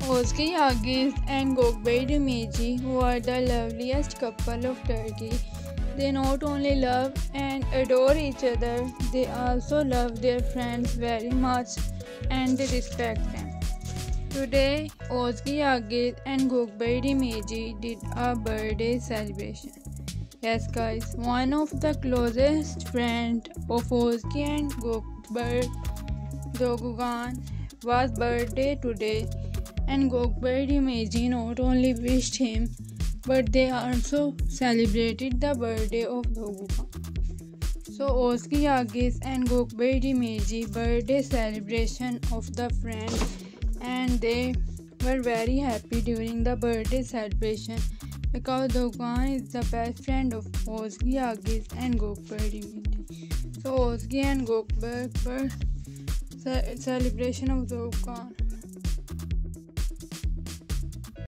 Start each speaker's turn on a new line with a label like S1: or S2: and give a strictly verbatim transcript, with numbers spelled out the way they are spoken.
S1: Özge, yagiz and Gökberk, who are the loveliest couple of Turkey. They not only love and adore each other, they also love their friends very much and they respect them. Today, Özge, yagiz and Gökberk did a birthday celebration. Yes guys, one of the closest friends of Özge and Gökberk, Dogugan, was birthday today, and Gökberk not only wished him but they also celebrated the birthday of Dogugan. So Özge, yagiz and Gökberk birthday celebration of the friends, and they were very happy during the birthday celebration because Dogugan is the best friend of Özge, yagiz and Gökberk. So Özge and Gökberk birthday celebration of Dogugan.